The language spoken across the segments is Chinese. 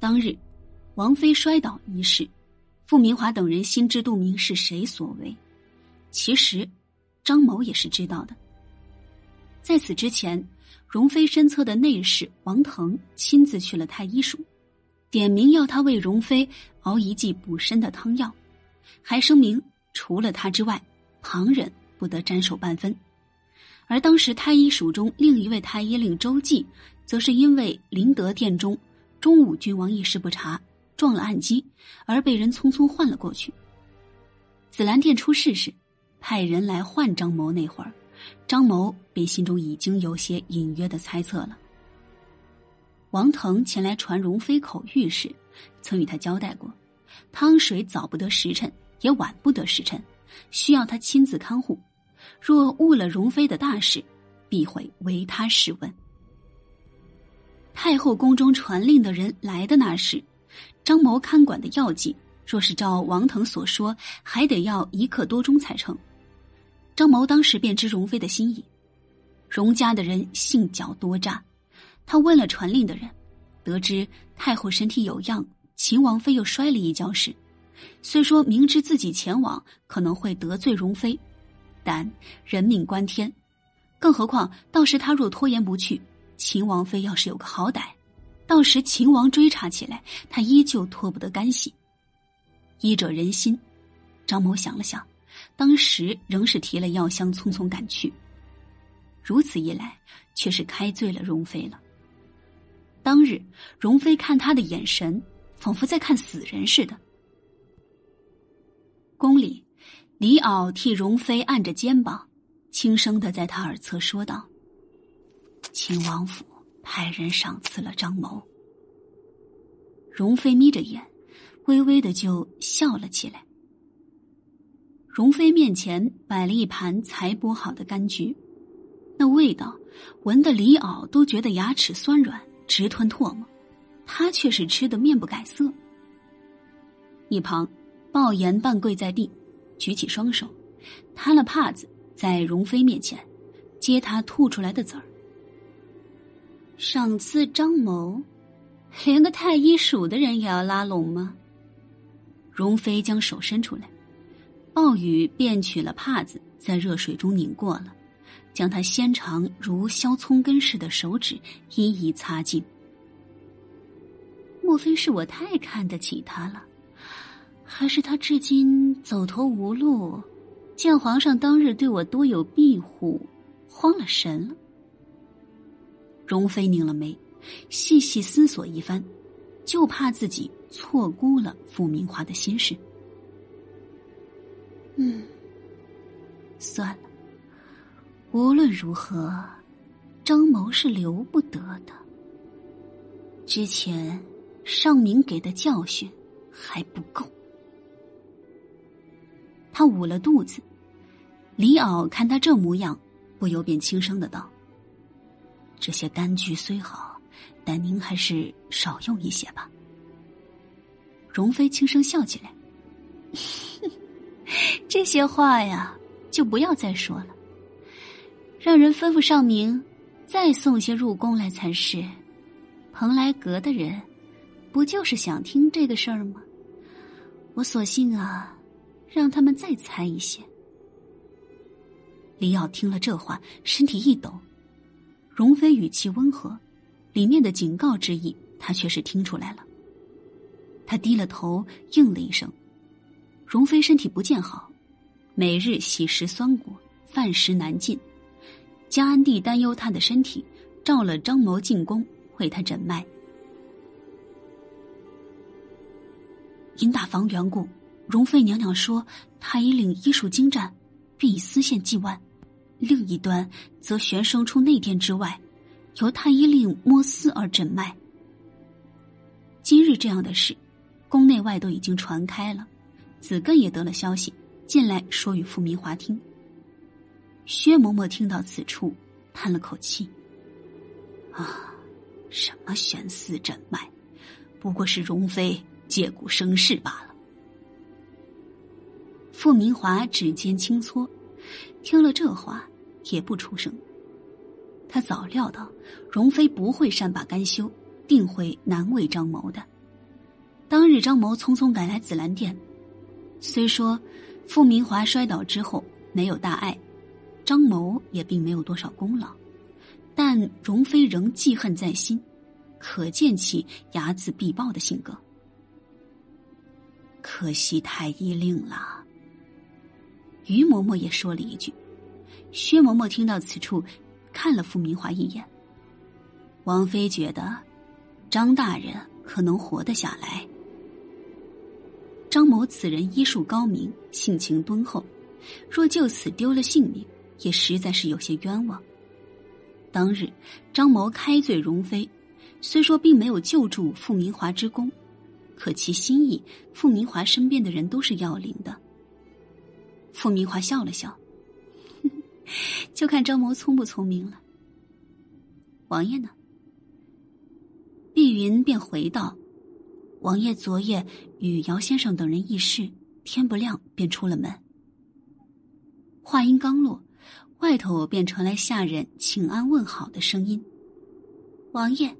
当日王妃摔倒一事，傅明华等人心知肚明是谁所为，其实张某也是知道的。在此之前，容妃身侧的内侍王腾亲自去了太医署，点名要他为容妃熬一剂补身的汤药，还声明除了他之外，旁人不得沾手半分。而当时太医署中另一位太医令周济，则是因为灵德殿中中武君王一时不察，撞了暗机，而被人匆匆换了过去。紫兰殿出事时，派人来换张谋那会儿，张谋便心中已经有些隐约的猜测了。王腾前来传容妃口谕时，曾与他交代过，汤水早不得时辰，也晚不得时辰，需要他亲自看护，若误了容妃的大事，必会为他试问。太后宫中传令的人来的那时，张谋看管的药剂若是照王腾所说，还得要1刻多钟才成。张谋当时便知容妃的心意，容家的人性狡多诈，他问了传令的人，得知太后身体有恙，秦王妃又摔了一跤时，虽说明知自己前往可能会得罪容妃，但人命关天，更何况到时他若拖延不去，秦王妃要是有个好歹，到时秦王追查起来，他依旧脱不得干系。医者仁心，张某想了想，当时仍是提了药箱匆匆赶去。如此一来，却是开罪了容妃了。当日容妃看他的眼神仿佛在看死人似的。宫里，李敖替容妃按着肩膀，轻声地在他耳侧说道：秦王府派人赏赐了张谋。容妃眯着眼，微微的就笑了起来。容妃面前摆了一盘才剥好的柑橘，那味道闻得李敖都觉得牙齿酸软，直吞唾沫，他却是吃得面不改色。一旁鲍岩半跪在地，举起双手，摊了帕子在容妃面前接她吐出来的籽儿。赏赐张谋，连个太医署的人也要拉拢吗？容妃将手伸出来，鲍宇便取了帕子在热水中拧过了，将他纤长如削葱根似的手指一一擦净。莫非是我太看得起他了，还是他至今走投无路，见皇上当日对我多有庇护，慌了神了？容妃拧了眉，细细思索一番，就怕自己错估了傅明华的心事。算了，无论如何，张谋是留不得的。之前上明给的教训还不够。他捂了肚子，李敖看他这模样，不由便轻声的道：这些柑橘虽好，但您还是少用一些吧。容妃轻声笑起来，这些话呀，就不要再说了，让人吩咐上明再送些入宫来才是。蓬莱阁的人不就是想听这个事儿吗？我索性啊，让他们再猜一些。李敖听了这话，身体一抖。容妃语气温和，里面的警告之意他却是听出来了。他低了头应了一声。容妃身体不见好，每日喜食酸果，饭食难进。江安帝担忧她的身体，召了张谋进宫为她诊脉。因大房缘故，容妃娘娘说太医令医术精湛，并以丝线计腕，另一端则悬生出内殿之外，由太医令摸丝而诊脉。今日这样的事，宫内外都已经传开了，子艮也得了消息，进来说与傅明华听。薛嬷嬷听到此处，叹了口气：什么悬丝诊脉，不过是容妃借故生事罢了。傅明华指尖轻搓，听了这话也不出声。他早料到容妃不会善罢甘休，定会难为张谋的。 当日张谋匆匆赶来紫兰殿，虽说傅明华摔倒之后没有大碍，张谋也并没有多少功劳，但容妃仍记恨在心，可见其睚眦必报的性格。可惜太医令了。于嬷嬷也说了一句。薛嬷嬷听到此处，看了傅明华一眼。王妃觉得张大人可能活得下来。张某此人医术高明，性情敦厚，若就此丢了性命，也实在是有些冤枉。当日张某开罪容妃，虽说并没有救助傅明华之功，可其心意，傅明华身边的人都是要领的。傅明华笑了笑，就看张谋聪不聪明了。王爷呢？碧云便回道，王爷昨夜与姚先生等人议事，天不亮便出了门。话音刚落，外头便传来下人请安问好的声音。王爷。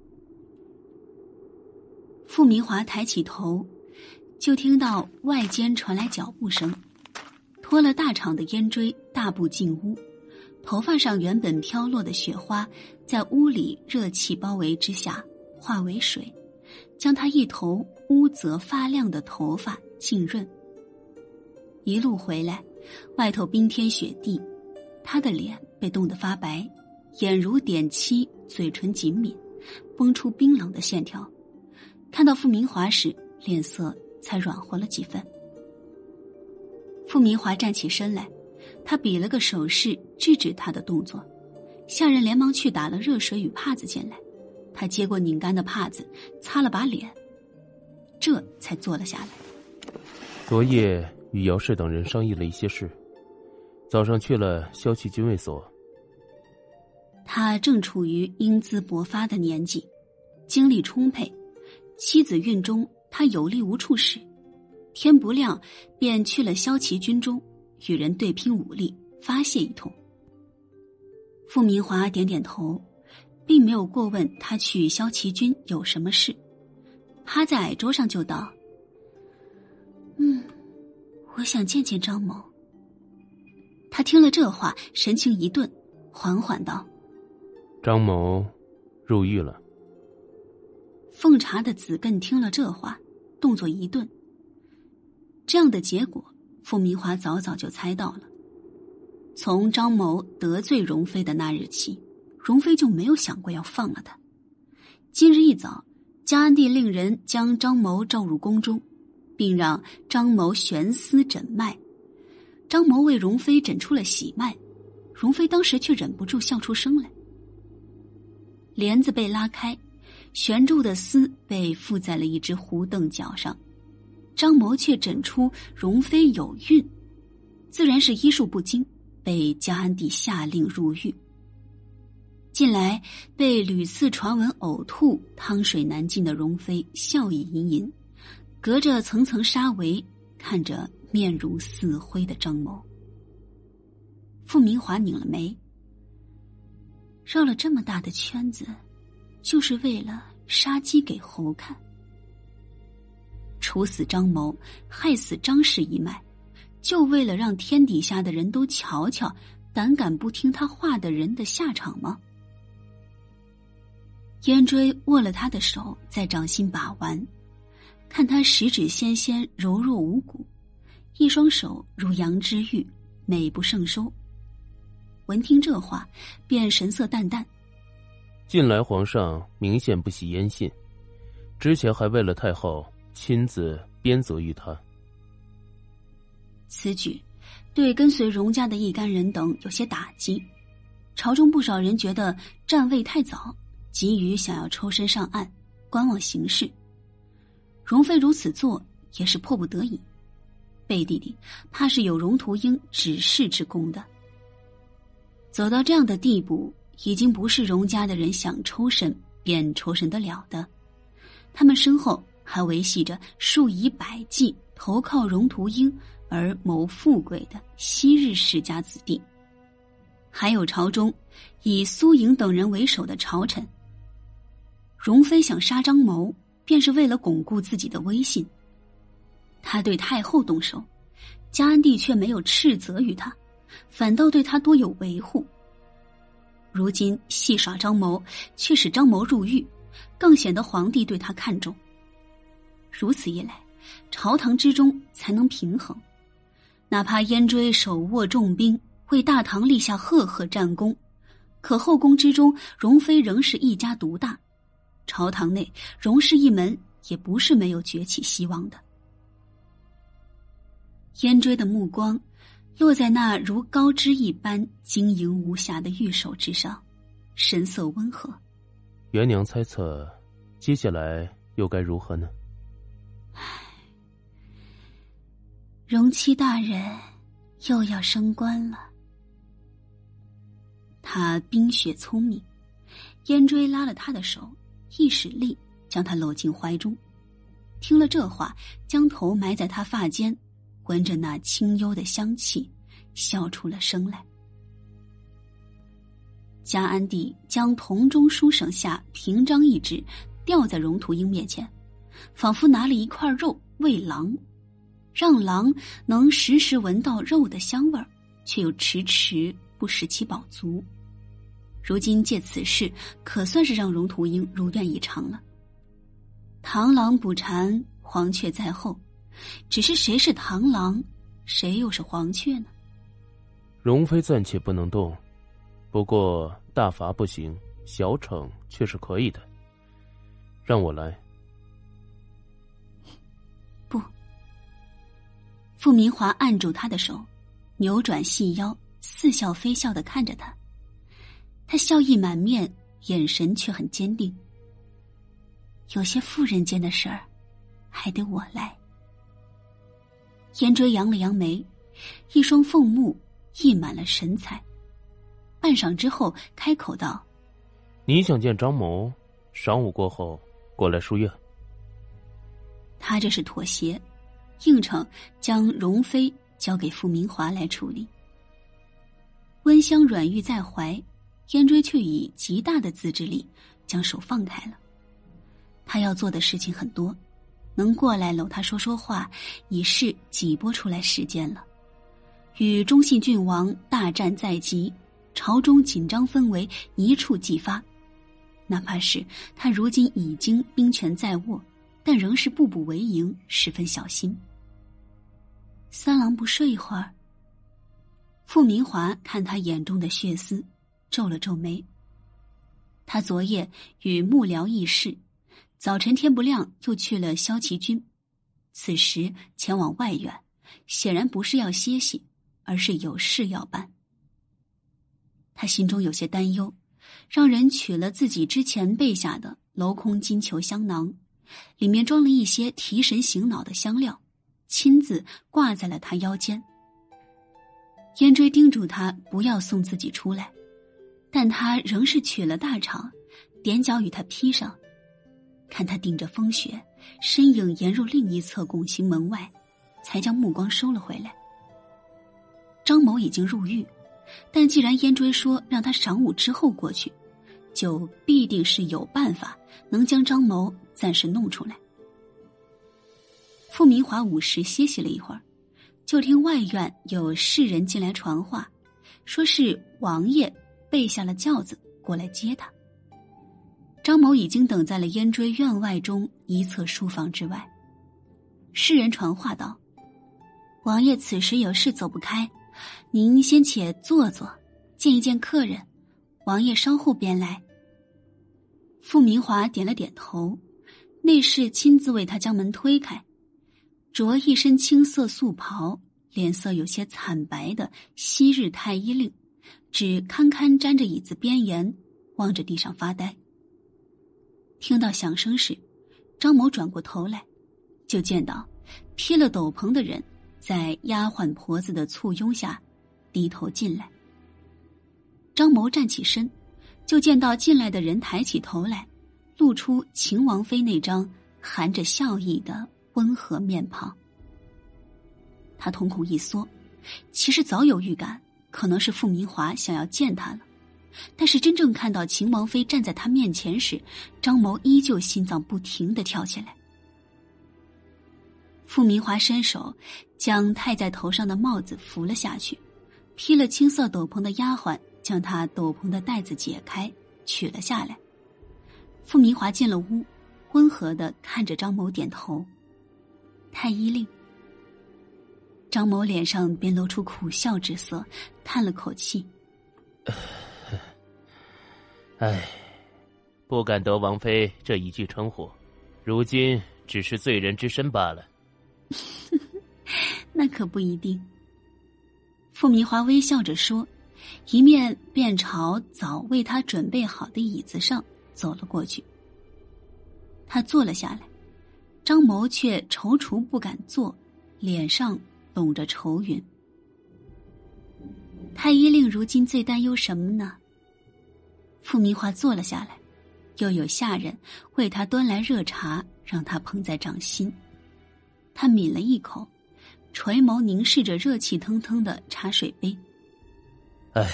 傅明华抬起头，就听到外间传来脚步声，脱了大氅的烟锥，大步进屋。头发上原本飘落的雪花，在屋里热气包围之下化为水，将他一头乌泽发亮的头发浸润。一路回来，外头冰天雪地，他的脸被冻得发白，眼如点漆，嘴唇紧抿，绷出冰冷的线条。看到傅明华时，脸色才软和了几分。傅明华站起身来，他比了个手势制止他的动作，下人连忙去打了热水与帕子进来，他接过拧干的帕子，擦了把脸，这才坐了下来。 昨夜与姚氏等人商议了一些事，早上去了骁骑军卫所。 他正处于英姿勃发的年纪，精力充沛，妻子孕中，他有力无处使，天不亮便去了骁骑军中，与人对拼武力，发泄一通。傅明华点点头，并没有过问他去骁骑军有什么事，趴在矮桌上就道：我想见见张某。他听了这话，神情一顿，缓缓道： 张某入狱了。 奉茶的子艮听了这话，动作一顿。这样的结果，傅明华早早就猜到了。从张谋得罪容妃的那日起，容妃就没有想过要放了他。今日一早，嘉安帝令人将张谋召入宫中，并让张谋悬丝诊脉。张谋为容妃诊出了喜脉，容妃当时却忍不住笑出声来。帘子被拉开，悬住的丝被附在了一只胡凳脚上，张谋却诊出容妃有孕，自然是医术不精，被嘉安帝下令入狱。近来被屡次传闻呕吐、汤水难进的容妃笑意盈盈，隔着层层纱围看着面如死灰的张谋。傅明华拧了眉，绕了这么大的圈子，就是为了杀鸡给猴看。处死张谋，害死张氏一脉，就为了让天底下的人都瞧瞧胆敢不听他话的人的下场吗？烟锥握了他的手，在掌心把玩，看他十指纤纤，柔弱无骨，一双手如羊脂玉，美不胜收。闻听这话，便神色淡淡。 近来皇上明显不喜烟信，之前还为了太后亲自鞭责于他。 此举对跟随容家的一干人等有些打击，朝中不少人觉得站位太早，急于想要抽身上岸，观望形势。容妃如此做也是迫不得已，背地里怕是有荣图英指示之功的。走到这样的地步，已经不是容家的人想抽身便抽身得了的。他们身后还维系着数以百计投靠荣图英而谋富贵的昔日世家子弟，还有朝中以苏莹等人为首的朝臣。容妃想杀张谋， 便是为了巩固自己的威信。他对太后动手，嘉安帝却没有斥责于他，反倒对他多有维护。如今戏耍张谋，却使张谋入狱，更显得皇帝对他看重。如此一来，朝堂之中才能平衡。哪怕燕追手握重兵，为大唐立下赫赫战功，可后宫之中，容妃仍是一家独大，朝堂内容氏一门也不是没有崛起希望的。燕追的目光落在那如高枝一般晶莹无瑕的玉手之上，神色温和。 元娘猜测，接下来又该如何呢？ 容妻大人又要升官了。他冰雪聪明，燕追拉了他的手，一使力将他搂进怀中。听了这话，将头埋在他发间，闻着那清幽的香气，笑出了声来。嘉安帝将铜中书省下平章一纸吊在荣图英面前，仿佛拿了一块肉喂狼，让狼能时时闻到肉的香味儿，却又迟迟不使其饱足。如今借此事，可算是让荣图英如愿以偿了。螳螂捕蝉，黄雀在后，只是谁是螳螂，谁又是黄雀呢？ 容妃暂且不能动，不过大罚不行，小惩却是可以的。让我来。 不。傅明华按住他的手，扭转细腰，似笑非笑地看着他。他笑意满面，眼神却很坚定。有些妇人间的事儿，还得我来。燕追扬了扬眉，一双凤目溢满了神采。半晌之后，开口道：“ 你想见张谋，晌午过后过来书院。” 他这是妥协，应承将容妃交给傅明华来处理。温香软玉在怀，燕追却以极大的自制力将手放开了。他要做的事情很多，能过来搂他说说话，已是挤拨出来时间了。与中信郡王大战在即，朝中紧张氛围一触即发。哪怕是他如今已经兵权在握，但仍是步步为营，十分小心。三郎不睡一会儿？傅明华看他眼中的血丝，皱了皱眉。他昨夜与幕僚议事，早晨天不亮又去了骁骑军，此时前往外院，显然不是要歇息，而是有事要办。他心中有些担忧，让人取了自己之前备下的镂空金球香囊，里面装了一些提神醒脑的香料，亲自挂在了他腰间。燕追叮嘱他不要送自己出来，但他仍是取了大氅，踮脚与他披上。看他顶着风雪，身影沿入另一侧拱形门外，才将目光收了回来。张某已经入狱，但既然燕追说让他晌午之后过去，就必定是有办法能将张某暂时弄出来。傅明华午时歇息了一会儿，就听外院有士人进来传话，说是王爷备下了轿子过来接他。张某已经等在了燕追院外中一侧书房之外。士人传话道：“王爷此时有事走不开，您先且坐坐，见一见客人，王爷稍后便来。”傅明华点了点头，内侍亲自为他将门推开，着一身青色素袍，脸色有些惨白的昔日太医令，只堪堪沾着椅子边沿，望着地上发呆。听到响声时，张某转过头来，就见到披了斗篷的人在丫鬟婆子的簇拥下低头进来。张某站起身，就见到进来的人抬起头来，露出秦王妃那张含着笑意的温和面庞。他瞳孔一缩，其实早有预感，可能是傅明华想要见他了， 但是真正看到秦王妃站在他面前时，张谋依旧心脏不停地跳起来。傅明华伸手将戴在头上的帽子扶了下去，披了青色斗篷的丫鬟将他斗篷的带子解开，取了下来。傅明华进了屋，温和地看着张谋点头。太医令。张谋脸上便露出苦笑之色，叹了口气。 唉，不敢得王妃这一句称呼，如今只是罪人之身罢了。 那可不一定。傅明华微笑着说，一面便朝早为他准备好的椅子上走了过去。他坐了下来，张谋却踌躇不敢坐，脸上笼着愁云。太医令如今最担忧什么呢？傅明华坐了下来，又有下人为他端来热茶，让他捧在掌心。他抿了一口，垂眸凝视着热气腾腾的茶水杯。 唉，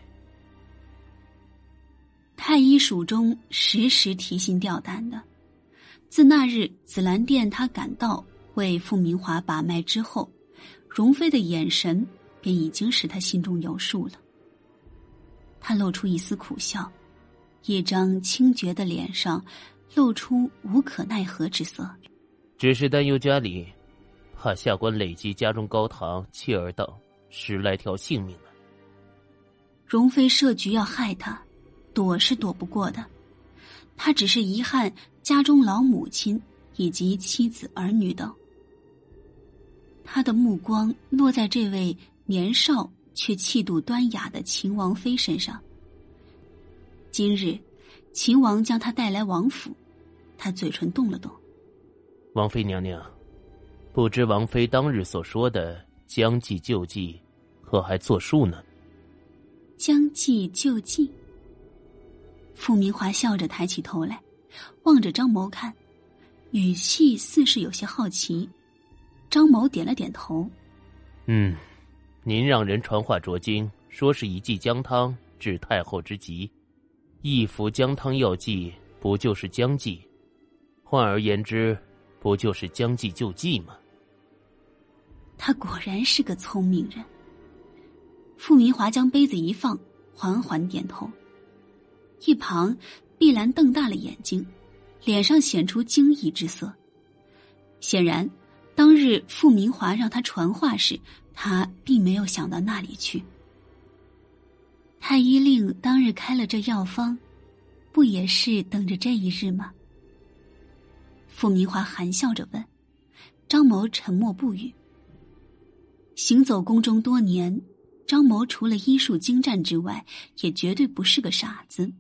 太医署中时时提心吊胆的。自那日紫兰殿他赶到为傅明华把脉之后，容妃的眼神便已经使他心中有数了。他露出一丝苦笑，一张清绝的脸上露出无可奈何之色。 只是担忧家里，怕下官累积家中高堂妾儿等10来条性命了。 容妃设局要害他，躲是躲不过的。他只是遗憾家中老母亲以及妻子儿女等。他的目光落在这位年少却气度端雅的秦王妃身上。今日秦王将他带来王府，他嘴唇动了动。 王妃娘娘，不知王妃当日所说的将计就计，可还作数呢？ 将计就计。傅明华笑着抬起头来，望着张谋看，语气似是有些好奇。张谋点了点头。 您让人传话着京，说是一剂姜汤治太后之急，一服姜汤药剂，不就是将计？换而言之，不就是将计就计吗？ 他果然是个聪明人。傅明华将杯子一放，缓缓点头。一旁碧兰瞪大了眼睛，脸上显出惊异之色。显然当日傅明华让他传话时，他并没有想到那里去。太医令当日开了这药方，不也是等着这一日吗？傅明华含笑着问。张谋沉默不语。行走宫中多年，张谋除了医术精湛之外，也绝对不是个傻子。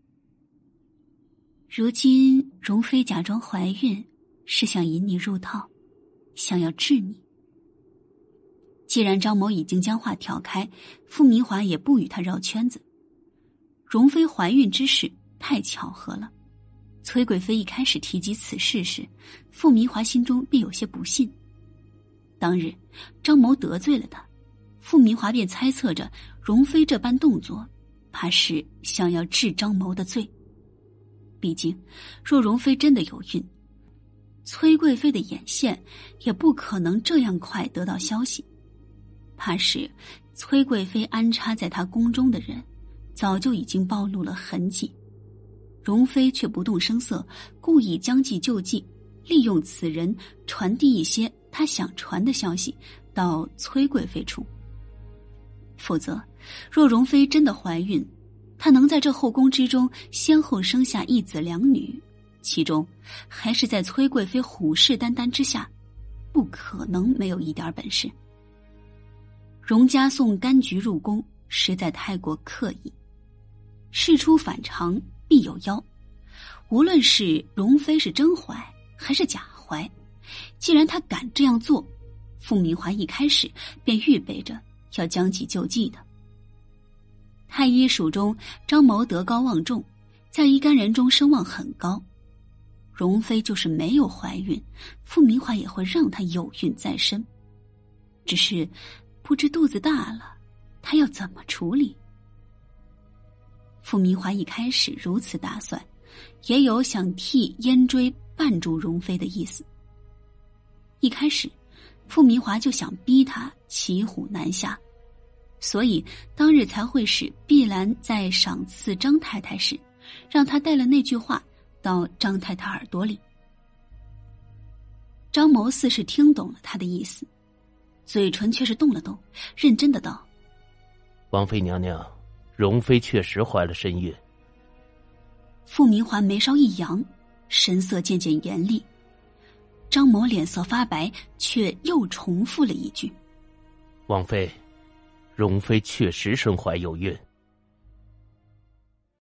如今容妃假装怀孕，是想引你入套，想要治你。既然张谋已经将话挑开，傅明华也不与他绕圈子。容妃怀孕之事太巧合了。崔贵妃一开始提及此事时，傅明华心中便有些不信。当日张谋得罪了他，傅明华便猜测着容妃这般动作，怕是想要治张谋的罪。毕竟若容妃真的有孕，崔贵妃的眼线也不可能这样快得到消息。怕是崔贵妃安插在她宫中的人早就已经暴露了痕迹，容妃却不动声色，故意将计就计，利用此人传递一些她想传的消息到崔贵妃处。否则若容妃真的怀孕，她能在这后宫之中先后生下一子两女，其中还是在崔贵妃虎视眈眈之下，不可能没有一点本事。容家送柑橘入宫实在太过刻意，事出反常必有妖。无论是容妃是真怀还是假怀，既然她敢这样做，傅明华一开始便预备着要将计就计的。太医署中张谋德高望重，在一干人中声望很高。容妃就是没有怀孕，傅明华也会让她有孕在身。只是不知肚子大了，他要怎么处理？ 傅明华一开始如此打算，也有想替燕追绊住容妃的意思。一开始，傅明华就想逼他骑虎难下，所以当日才会使碧兰在赏赐张太太时，让他带了那句话到张太太耳朵里。张谋似是听懂了他的意思，嘴唇却是动了动，认真的道： 王妃娘娘，容妃确实怀了身孕。 傅明华眉梢一扬，神色渐渐严厉。张某脸色发白，却又重复了一句： 王妃，容妃确实身怀有孕。